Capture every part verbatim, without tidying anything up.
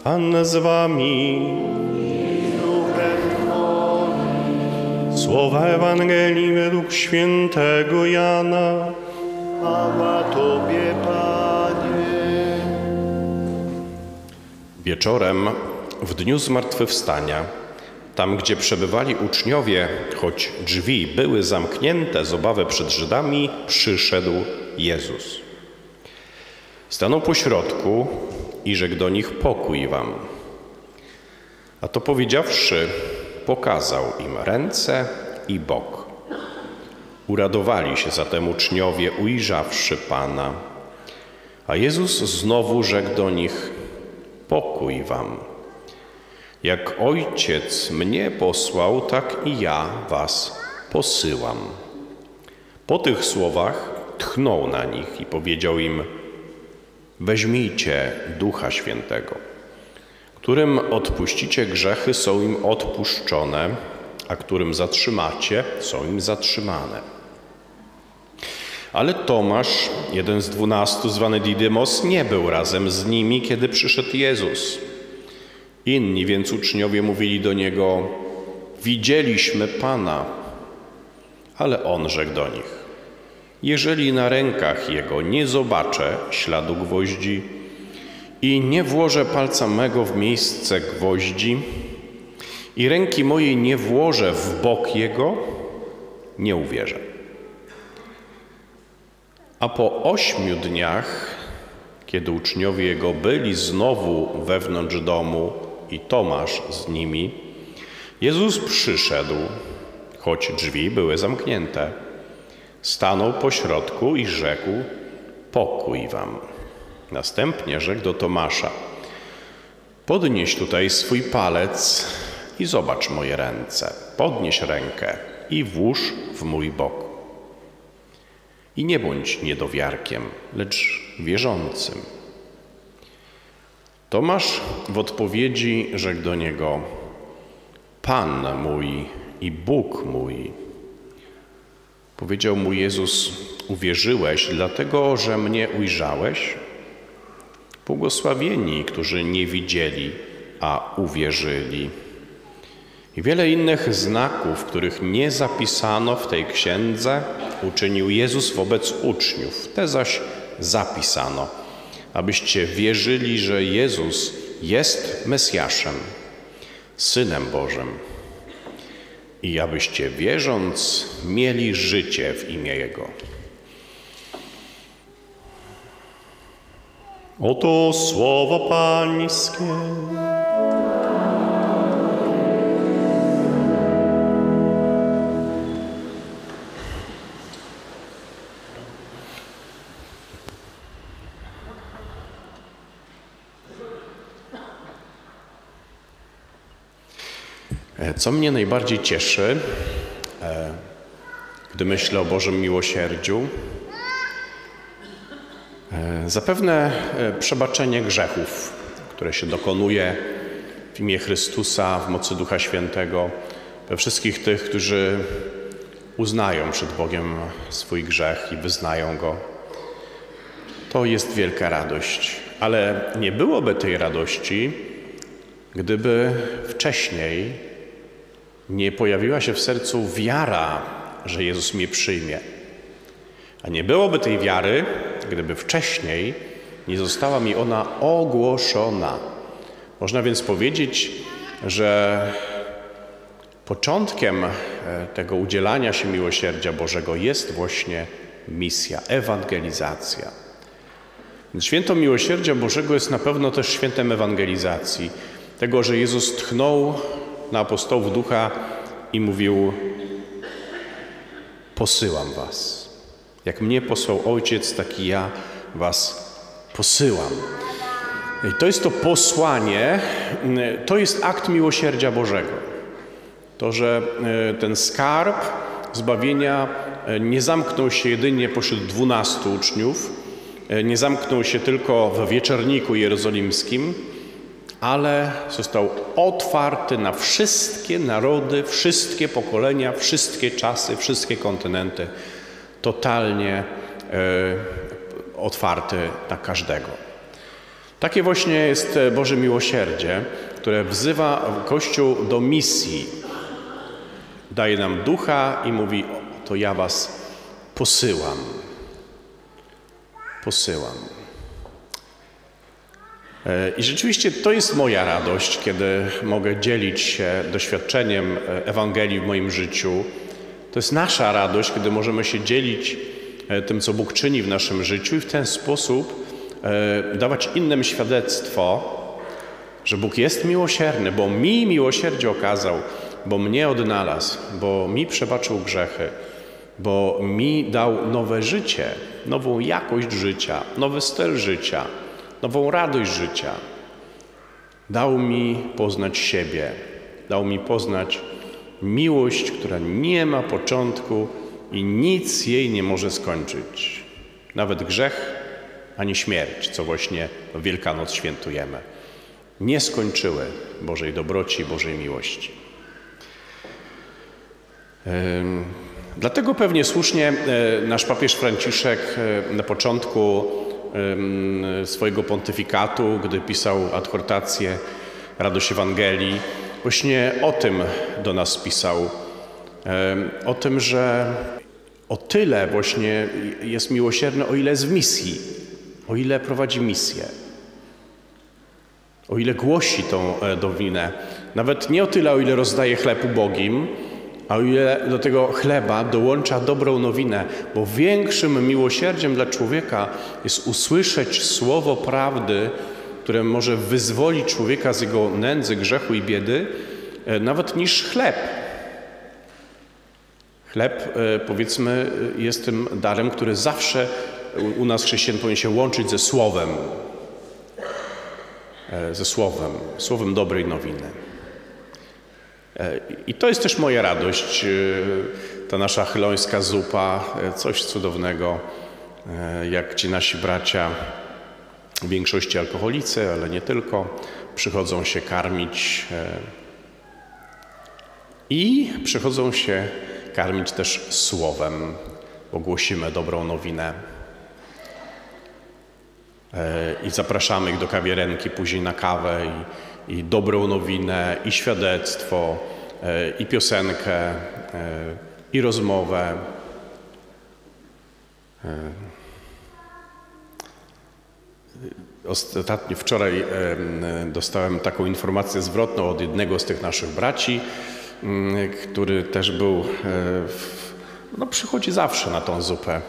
Pan z wami. Słowa Ewangelii według świętego Jana. Chwała Tobie, Panie. Wieczorem, w dniu zmartwychwstania, tam gdzie przebywali uczniowie, choć drzwi były zamknięte z obawy przed Żydami, przyszedł Jezus. Stanął pośrodku i rzekł do nich: pokój wam. A to powiedziawszy, pokazał im ręce i bok. Uradowali się zatem uczniowie, ujrzawszy Pana. A Jezus znowu rzekł do nich: pokój wam. Jak Ojciec mnie posłał, tak i ja was posyłam. Po tych słowach tchnął na nich i powiedział im: weźmijcie Ducha Świętego. Którym odpuścicie grzechy, są im odpuszczone, a którym zatrzymacie, są im zatrzymane. Ale Tomasz, jeden z dwunastu, zwany Didymos, nie był razem z nimi, kiedy przyszedł Jezus. Inni więc uczniowie mówili do Niego: widzieliśmy Pana. Ale On rzekł do nich: jeżeli na rękach Jego nie zobaczę śladu gwoździ i nie włożę palca mego w miejsce gwoździ i ręki mojej nie włożę w bok Jego, nie uwierzę. A po ośmiu dniach, kiedy uczniowie Jego byli znowu wewnątrz domu i Tomasz z nimi, Jezus przyszedł, choć drzwi były zamknięte. Stanął pośrodku i rzekł: pokój wam. Następnie rzekł do Tomasza: podnieś tutaj swój palec i zobacz moje ręce. Podnieś rękę i włóż w mój bok. I nie bądź niedowiarkiem, lecz wierzącym. Tomasz w odpowiedzi rzekł do Niego: Pan mój i Bóg mój. Powiedział mu Jezus: uwierzyłeś, dlatego że mnie ujrzałeś? Błogosławieni, którzy nie widzieli, a uwierzyli. I wiele innych znaków, których nie zapisano w tej księdze, uczynił Jezus wobec uczniów. Te zaś zapisano, abyście wierzyli, że Jezus jest Mesjaszem, Synem Bożym, i abyście wierząc mieli życie w imię Jego. Oto słowo Pańskie. Co mnie najbardziej cieszy, gdy myślę o Bożym miłosierdziu, zapewne przebaczenie grzechów, które się dokonuje w imię Chrystusa, w mocy Ducha Świętego, we wszystkich tych, którzy uznają przed Bogiem swój grzech i wyznają Go. To jest wielka radość, ale nie byłoby tej radości, gdyby wcześniej nie pojawiła się w sercu wiara, że Jezus mnie przyjmie. A nie byłoby tej wiary, gdyby wcześniej nie została mi ona ogłoszona. Można więc powiedzieć, że początkiem tego udzielania się miłosierdzia Bożego jest właśnie misja, ewangelizacja. Więc święto miłosierdzia Bożego jest na pewno też świętem ewangelizacji. Tego, że Jezus tchnął na apostołów Ducha i mówił: posyłam was. Jak mnie posłał Ojciec, tak i ja was posyłam. I to jest to posłanie, to jest akt miłosierdzia Bożego. To, że ten skarb zbawienia nie zamknął się jedynie pośród dwunastu uczniów, nie zamknął się tylko w wieczorniku jerozolimskim, ale został otwarty na wszystkie narody, wszystkie pokolenia, wszystkie czasy, wszystkie kontynenty. Totalnie e, otwarty na każdego. Takie właśnie jest Boże miłosierdzie, które wzywa Kościół do misji. Daje nam ducha i mówi: to ja was posyłam. Posyłam. I rzeczywiście to jest moja radość, kiedy mogę dzielić się doświadczeniem Ewangelii w moim życiu. To jest nasza radość, kiedy możemy się dzielić tym, co Bóg czyni w naszym życiu i w ten sposób dawać innym świadectwo, że Bóg jest miłosierny, bo mi miłosierdzie okazał, bo mnie odnalazł, bo mi przebaczył grzechy, bo mi dał nowe życie, nową jakość życia, nowy styl życia, nową radość życia. Dał mi poznać siebie, dał mi poznać miłość, która nie ma początku i nic jej nie może skończyć. Nawet grzech ani śmierć, co właśnie w Wielkanoc świętujemy, nie skończyły Bożej dobroci, Bożej miłości. Dlatego pewnie słusznie nasz papież Franciszek na początku swojego pontyfikatu, gdy pisał adhortację Radość Ewangelii, właśnie o tym do nas pisał. O tym, że o tyle właśnie jest miłosierny, o ile jest w misji, o ile prowadzi misję, o ile głosi tą nowinę. Nawet nie o tyle, o ile rozdaje chleb ubogim, a o ile do tego chleba dołącza dobrą nowinę, bo większym miłosierdziem dla człowieka jest usłyszeć słowo prawdy, które może wyzwolić człowieka z jego nędzy, grzechu i biedy, nawet niż chleb. Chleb, powiedzmy, jest tym darem, który zawsze u nas chrześcijan powinien się łączyć ze słowem. Ze słowem, słowem dobrej nowiny. I to jest też moja radość, ta nasza chylońska zupa, coś cudownego, jak ci nasi bracia, w większości alkoholicy, ale nie tylko, przychodzą się karmić i przychodzą się karmić też słowem, bo głosimy dobrą nowinę. I zapraszamy ich do kawiarenki, później na kawę i, i dobrą nowinę, i świadectwo, i piosenkę, i rozmowę. Ostatnio, wczoraj dostałem taką informację zwrotną od jednego z tych naszych braci, który też był, no przychodzi zawsze na tą zupę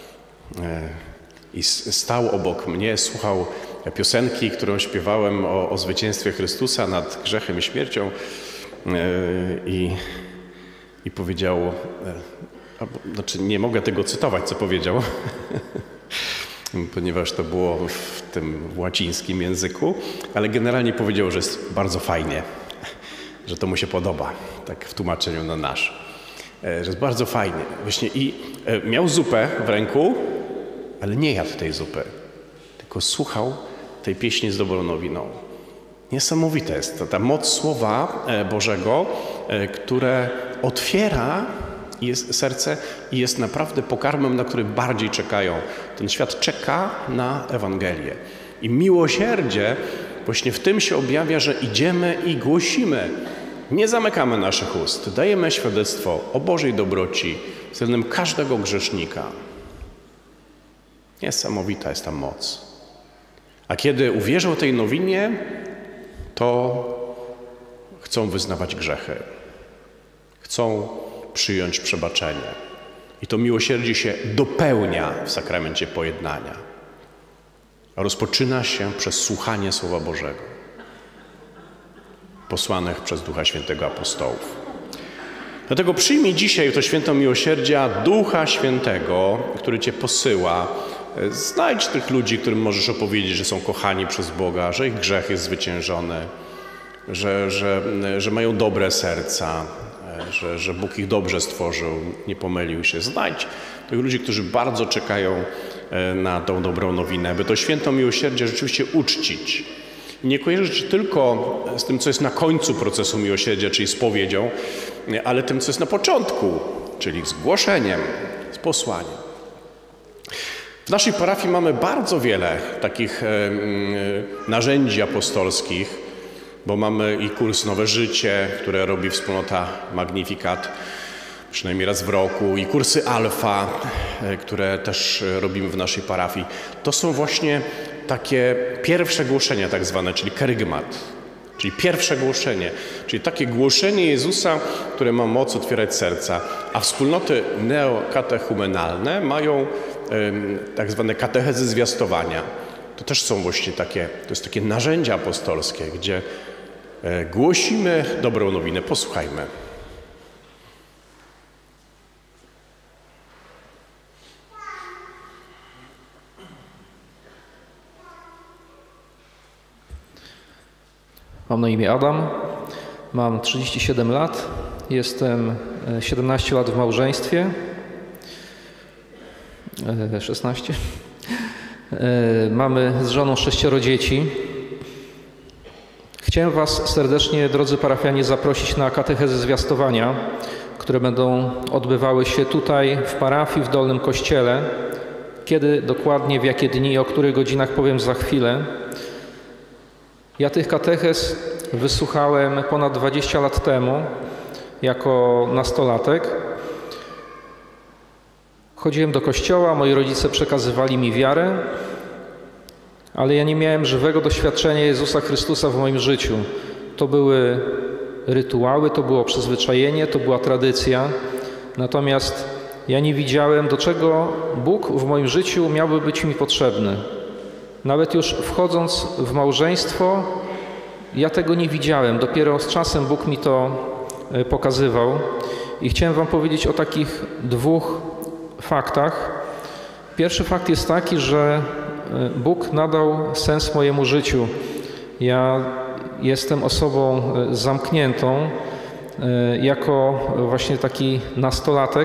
i stał obok mnie, słuchał piosenki, którą śpiewałem o, o zwycięstwie Chrystusa nad grzechem i śmiercią i, i powiedział, znaczy nie mogę tego cytować, co powiedział, ponieważ to było w tym łacińskim języku, ale generalnie powiedział, że jest bardzo fajnie, że to mu się podoba, tak w tłumaczeniu na nasz, że jest bardzo fajnie. Właśnie i miał zupę w ręku, ale nie jadł tej zupy, tylko słuchał tej pieśni z dobrą nowiną. Niesamowite jest to, ta moc Słowa Bożego, które otwiera jest serce i jest naprawdę pokarmem, na który bardziej czekają. Ten świat czeka na Ewangelię. I miłosierdzie właśnie w tym się objawia, że idziemy i głosimy. Nie zamykamy naszych ust. Dajemy świadectwo o Bożej dobroci względem każdego grzesznika. Niesamowita jest ta moc. A kiedy uwierzą tej nowinie, to chcą wyznawać grzechy. Chcą przyjąć przebaczenie. I to miłosierdzie się dopełnia w sakramencie pojednania. Rozpoczyna się przez słuchanie Słowa Bożego, posłanych przez Ducha Świętego apostołów. Dlatego przyjmij dzisiaj to święto miłosierdzia Ducha Świętego, który Cię posyła. Znajdź tych ludzi, którym możesz opowiedzieć, że są kochani przez Boga, że ich grzech jest zwyciężony, że, że, że mają dobre serca, że, że Bóg ich dobrze stworzył, nie pomylił się. Znajdź tych ludzi, którzy bardzo czekają na tą dobrą nowinę, by to święto miłosierdzia rzeczywiście uczcić. I nie kojarzyć tylko z tym, co jest na końcu procesu miłosierdzia, czyli spowiedzią, ale tym, co jest na początku, czyli z głoszeniem, z posłaniem. W naszej parafii mamy bardzo wiele takich e, narzędzi apostolskich, bo mamy i kurs Nowe Życie, które robi wspólnota Magnificat przynajmniej raz w roku, i kursy Alfa, e, które też robimy w naszej parafii. To są właśnie takie pierwsze głoszenia tak zwane, czyli kerygmat, czyli pierwsze głoszenie, czyli takie głoszenie Jezusa, które ma moc otwierać serca, a wspólnoty neokatechumenalne mają tak zwane katechezy zwiastowania. To też są właśnie takie, to jest takie narzędzia apostolskie, gdzie głosimy dobrą nowinę. Posłuchajmy. Mam na imię Adam, mam trzydzieści siedem lat, jestem siedemnaście lat w małżeństwie. szesnaście. Mamy z żoną sześcioro dzieci. Chciałem Was serdecznie, drodzy parafianie, zaprosić na katechezy zwiastowania, które będą odbywały się tutaj w parafii, w Dolnym Kościele. Kiedy dokładnie, w jakie dni i o których godzinach, powiem za chwilę. Ja tych katechez wysłuchałem ponad dwadzieścia lat temu jako nastolatek. Chodziłem do kościoła, moi rodzice przekazywali mi wiarę, ale ja nie miałem żywego doświadczenia Jezusa Chrystusa w moim życiu. To były rytuały, to było przyzwyczajenie, to była tradycja. Natomiast ja nie widziałem, do czego Bóg w moim życiu miałby być mi potrzebny. Nawet już wchodząc w małżeństwo, ja tego nie widziałem. Dopiero z czasem Bóg mi to pokazywał. I chciałem Wam powiedzieć o takich dwóch faktach. Pierwszy fakt jest taki, że Bóg nadał sens mojemu życiu. Ja jestem osobą zamkniętą. Jako właśnie taki nastolatek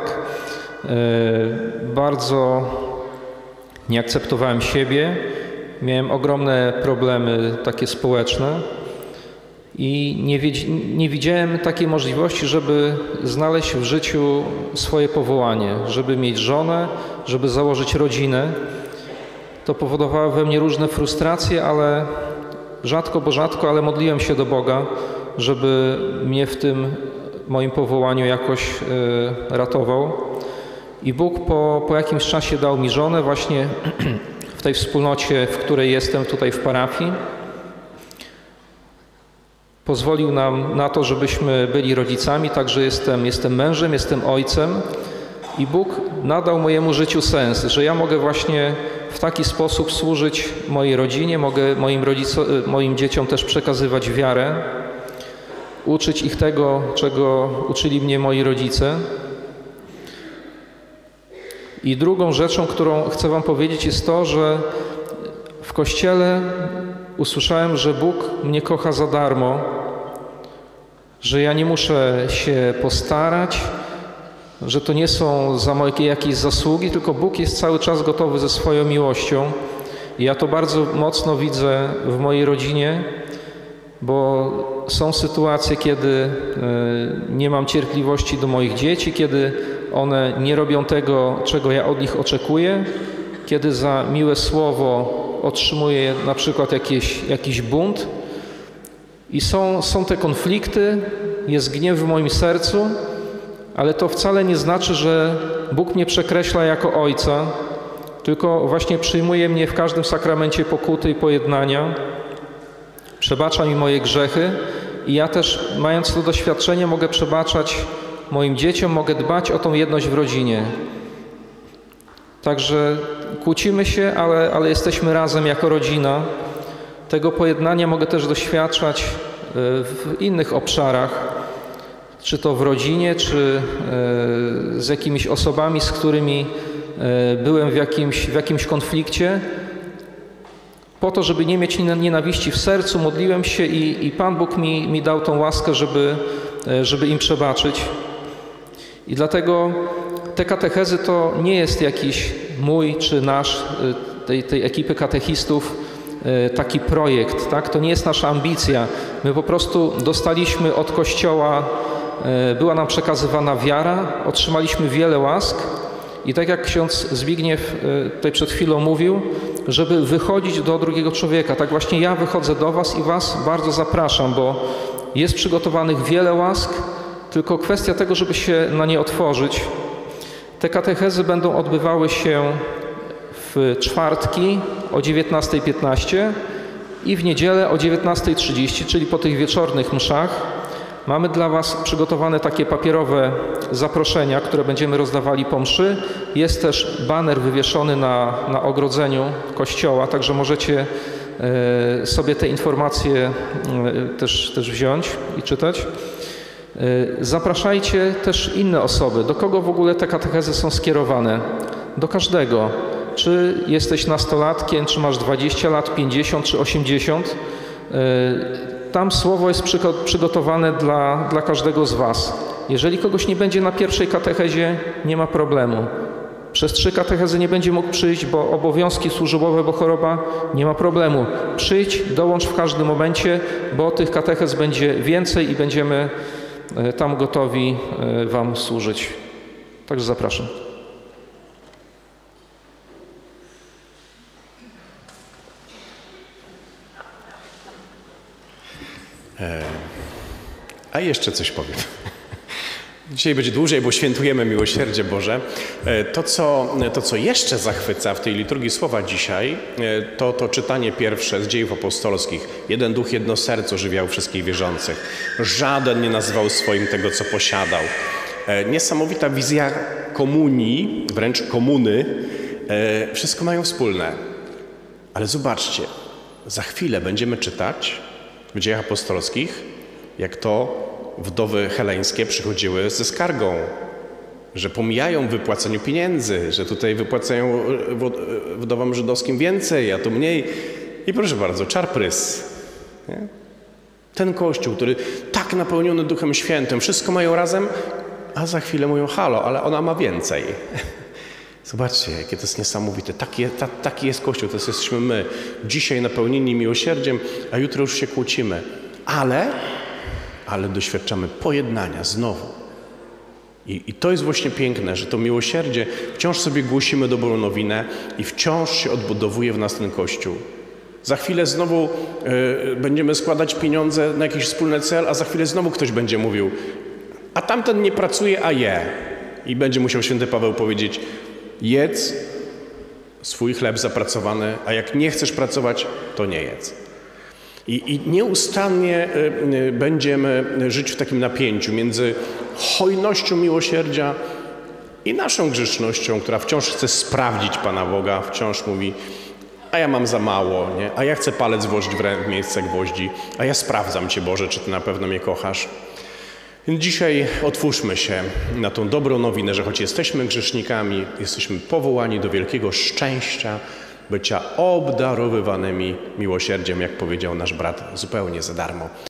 bardzo nie akceptowałem siebie. Miałem ogromne problemy takie społeczne i nie, nie widziałem takiej możliwości, żeby znaleźć w życiu swoje powołanie, żeby mieć żonę, żeby założyć rodzinę. To powodowało we mnie różne frustracje, ale rzadko, bo rzadko, ale modliłem się do Boga, żeby mnie w tym moim powołaniu jakoś y, ratował. I Bóg po, po jakimś czasie dał mi żonę właśnie w tej wspólnocie, w której jestem tutaj w parafii. Pozwolił nam na to, żebyśmy byli rodzicami, także jestem, jestem mężem, jestem ojcem i Bóg nadał mojemu życiu sens, że ja mogę właśnie w taki sposób służyć mojej rodzinie, mogę moim, rodzico, moim dzieciom też przekazywać wiarę, uczyć ich tego, czego uczyli mnie moi rodzice. I drugą rzeczą, którą chcę Wam powiedzieć, jest to, że w Kościele usłyszałem, że Bóg mnie kocha za darmo, że ja nie muszę się postarać, że to nie są za moje jakieś zasługi, tylko Bóg jest cały czas gotowy ze swoją miłością. I ja to bardzo mocno widzę w mojej rodzinie, bo są sytuacje, kiedy nie mam cierpliwości do moich dzieci, kiedy one nie robią tego, czego ja od nich oczekuję, kiedy za miłe słowo otrzymuję na przykład jakieś, jakiś bunt i są, są te konflikty, jest gniew w moim sercu, ale to wcale nie znaczy, że Bóg mnie przekreśla jako ojca, tylko właśnie przyjmuje mnie w każdym sakramencie pokuty i pojednania, przebacza mi moje grzechy i ja też, mając to doświadczenie, mogę przebaczać moim dzieciom, mogę dbać o tą jedność w rodzinie. Także kłócimy się, ale, ale jesteśmy razem jako rodzina. Tego pojednania mogę też doświadczać w innych obszarach, czy to w rodzinie, czy z jakimiś osobami, z którymi byłem w jakimś, w jakimś konflikcie. Po to, żeby nie mieć nienawiści w sercu, modliłem się i, i Pan Bóg mi, mi dał tą łaskę, żeby, żeby im przebaczyć. I dlatego te katechezy to nie jest jakiś mój czy nasz, tej, tej ekipy katechistów, taki projekt, tak? To nie jest nasza ambicja. My po prostu dostaliśmy od Kościoła, była nam przekazywana wiara, otrzymaliśmy wiele łask I tak jak ksiądz Zbigniew tutaj przed chwilą mówił, żeby wychodzić do drugiego człowieka. Tak właśnie ja wychodzę do was i was bardzo zapraszam, bo jest przygotowanych wiele łask, tylko kwestia tego, żeby się na nie otworzyć. Te katechezy będą odbywały się w czwartki o dziewiętnastej piętnaście i w niedzielę o dziewiętnastej trzydzieści, czyli po tych wieczornych mszach. Mamy dla was przygotowane takie papierowe zaproszenia, które będziemy rozdawali po mszy. Jest też baner wywieszony na, na ogrodzeniu kościoła, także możecie e, sobie te informacje e, też, też wziąć i czytać. E, zapraszajcie też inne osoby. Do kogo w ogóle te katechezy są skierowane? Do każdego. Czy jesteś nastolatkiem, czy masz dwadzieścia lat, pięćdziesiąt czy osiemdziesiąt. E, Tam słowo jest przygotowane dla, dla każdego z was. Jeżeli kogoś nie będzie na pierwszej katechezie, nie ma problemu. Przez trzy katechezy nie będzie mógł przyjść, bo obowiązki służbowe, bo choroba, nie ma problemu. Przyjdź, dołącz w każdym momencie, bo tych katechez będzie więcej i będziemy tam gotowi wam służyć. Także zapraszam. A jeszcze coś powiem. Dzisiaj będzie dłużej, bo świętujemy Miłosierdzie Boże. To co, to, co jeszcze zachwyca w tej liturgii słowa dzisiaj, to to czytanie pierwsze z Dziejów Apostolskich. Jeden duch, jedno serce ożywiał wszystkich wierzących. Żaden nie nazwał swoim tego, co posiadał. Niesamowita wizja komunii, wręcz komuny. Wszystko mają wspólne. Ale zobaczcie, za chwilę będziemy czytać w Dziejach Apostolskich, jak to wdowy heleńskie przychodziły ze skargą, że pomijają w wypłaceniu pieniędzy, że tutaj wypłacają wdowom żydowskim więcej, a tu mniej. I proszę bardzo, czarprys. Nie? Ten Kościół, który tak napełniony Duchem Świętym, wszystko mają razem, a za chwilę mówią, halo, ale ona ma więcej. Zobaczcie, jakie to jest niesamowite. Taki, ta, taki jest Kościół, to jesteśmy my. Dzisiaj napełnieni miłosierdziem, a jutro już się kłócimy. Ale, ale doświadczamy pojednania znowu. I, I to jest właśnie piękne, że to miłosierdzie wciąż sobie głosimy dobrą nowinę i wciąż się odbudowuje w nas ten Kościół. Za chwilę znowu y, będziemy składać pieniądze na jakiś wspólny cel, a za chwilę znowu ktoś będzie mówił, a tamten nie pracuje, a je. I będzie musiał święty Paweł powiedzieć, jedz swój chleb zapracowany, a jak nie chcesz pracować, to nie jedz. I, i nieustannie y, y, będziemy żyć w takim napięciu między hojnością miłosierdzia i naszą grzesznością, która wciąż chce sprawdzić Pana Boga, wciąż mówi, a ja mam za mało, nie? A ja chcę palec włożyć w miejsce gwoździ, a ja sprawdzam Cię, Boże, czy Ty na pewno mnie kochasz. Więc dzisiaj otwórzmy się na tą dobrą nowinę, że choć jesteśmy grzesznikami, jesteśmy powołani do wielkiego szczęścia, bycia obdarowywanymi miłosierdziem, jak powiedział nasz brat, zupełnie za darmo.